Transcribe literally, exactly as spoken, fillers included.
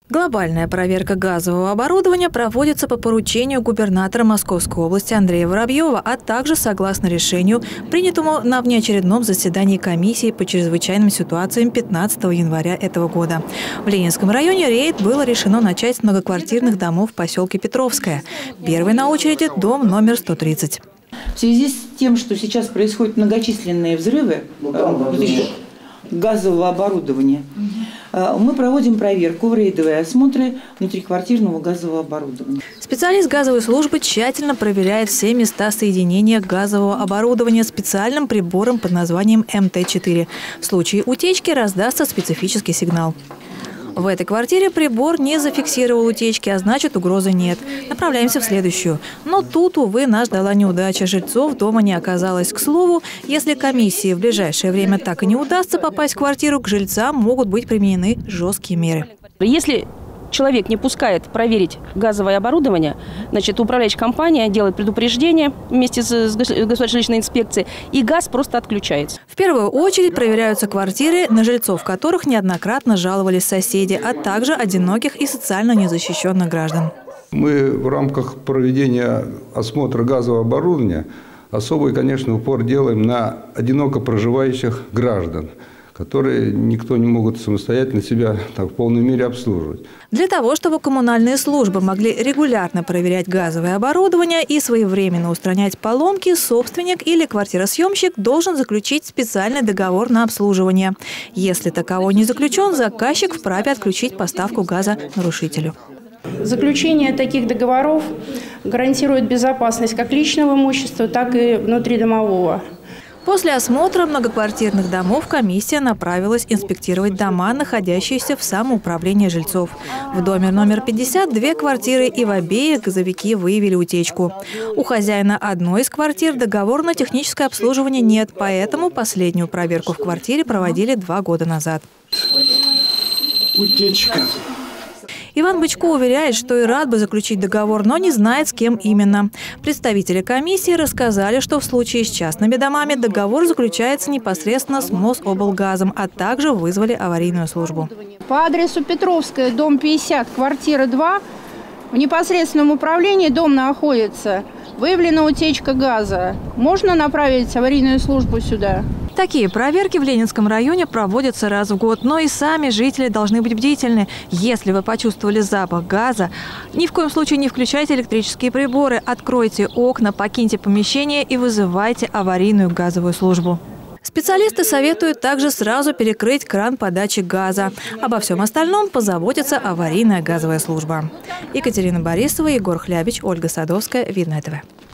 Глобальная проверка газового оборудования проводится по поручению губернатора Московской области Андрея Воробьева, а также согласно решению, принятому на внеочередном заседании комиссии по чрезвычайным ситуациям пятнадцатого января этого года. В Ленинском районе рейд было решено начать с многоквартирных домов в поселке Петровское. Первый на очереди – дом номер сто тридцать. В связи с тем, что сейчас происходят многочисленные взрывы газового оборудования, мы проводим проверку, рейдовые осмотры внутриквартирного газового оборудования. Специалист газовой службы тщательно проверяет все места соединения газового оборудования специальным прибором под названием эм тэ четыре. В случае утечки раздастся специфический сигнал. В этой квартире прибор не зафиксировал утечки, а значит, угрозы нет. Направляемся в следующую. Но тут, увы, нас ждала неудача. Жильцов дома не оказалось. К слову, если комиссии в ближайшее время так и не удастся попасть в квартиру, к жильцам могут быть применены жесткие меры. Если человек не пускает проверить газовое оборудование, значит, управляющая компания делает предупреждение вместе с государственной жилищной инспекцией, и газ просто отключается. В первую очередь проверяются квартиры, на жильцов которых неоднократно жаловались соседи, а также одиноких и социально незащищенных граждан. Мы в рамках проведения осмотра газового оборудования особый, конечно, упор делаем на одиноко проживающих граждан, которые никто не могут самостоятельно себя так, в полной мере обслуживать. Для того, чтобы коммунальные службы могли регулярно проверять газовое оборудование и своевременно устранять поломки, собственник или квартиросъемщик должен заключить специальный договор на обслуживание. Если таковой не заключен, заказчик вправе отключить поставку газа нарушителю. Заключение таких договоров гарантирует безопасность как личного имущества, так и внутридомового. После осмотра многоквартирных домов комиссия направилась инспектировать дома, находящиеся в самоуправлении жильцов. В доме номер пятьдесят две квартиры, и в обеих газовики выявили утечку. У хозяина одной из квартир договора на техническое обслуживание нет, поэтому последнюю проверку в квартире проводили два года назад. Утечка. Иван Бычко уверяет, что и рад бы заключить договор, но не знает, с кем именно. Представители комиссии рассказали, что в случае с частными домами договор заключается непосредственно с Мособлгазом, а также вызвали аварийную службу. По адресу Петровская, дом пятьдесят, квартира два, в непосредственном управлении дом находится. Выявлена утечка газа. Можно направить аварийную службу сюда? Такие проверки в Ленинском районе проводятся раз в год, но и сами жители должны быть бдительны. Если вы почувствовали запах газа, ни в коем случае не включайте электрические приборы, откройте окна, покиньте помещение и вызывайте аварийную газовую службу. Специалисты советуют также сразу перекрыть кран подачи газа. Обо всем остальном позаботится аварийная газовая служба. Екатерина Борисова, Егор Хлябич, Ольга Садовская, Видное ТВ.